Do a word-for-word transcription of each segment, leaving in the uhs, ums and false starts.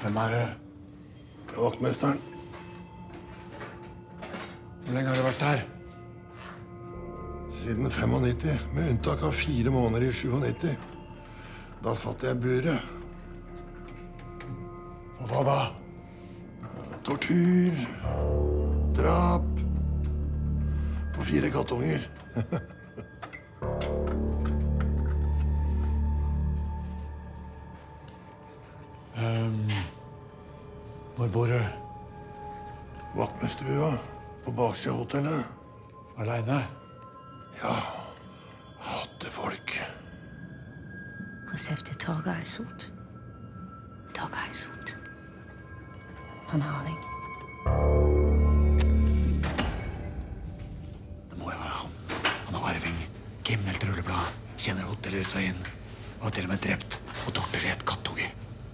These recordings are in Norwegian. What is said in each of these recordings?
Hvem er det? Det er vaktmesteren. Hvor lenge har du vært her? Siden nittifem, med unntak av fire måneder i nittisju. Da satt jeg i buret. Og hva da? Tortur, drap, på fire kattunger. um, hvor bor du? Vaktmesterbua, på baksida av hotellet. Alene? Ja, hater folk. Reseptet Torgeir er sot. Torgeir er sot. Han har deg. Det må jo være han. Han har arving, kriminelt rulleblad, kjenner hotellet ut og inn. Og har til og med drept og torturert kattunge.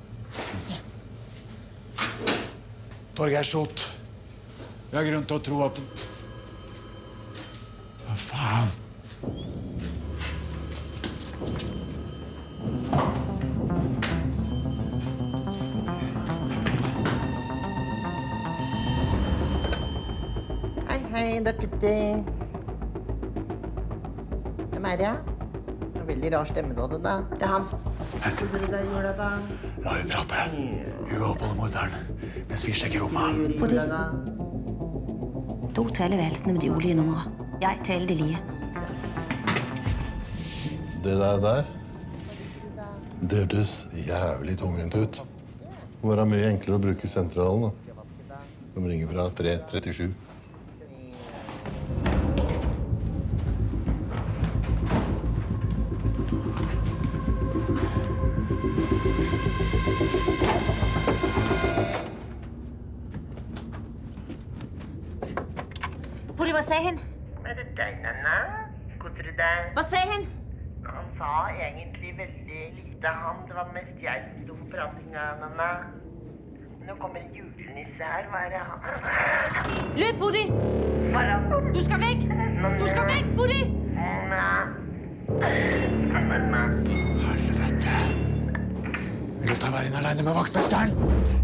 Torgeir Sot. Jeg har grunn til å tro at... Hva faen? Hei, hei, det er Tutti. Hvem er det? Det er veldig rar stemme du hadde, da. Det er han. Vent. Hva dere gjør da? La vi prate. Hun oppholder morderen, mens vi sjekker rommet. På de. Da teller velsene med de olje numre. Jeg teller de lie. Det der der, det hørtes jævlig tungvint ut. Det må være mye enklere å bruke sentralen, da. De ringer fra tre trettisju. Poli, hva sier han? Er det deg, Nanna? Koser du deg? Hva sier han? Han sa egentlig veldig lite, han. Det var mest jeg som sto for pratinga, Nanna. Nå kommer julenisse her, hva er det han? Løp, Poli! Foran. Du skal vekk! Du skal vekk, Poli! Nanna. Nanna. Helvete. Vil du ta være inn alene med vaktmesteren?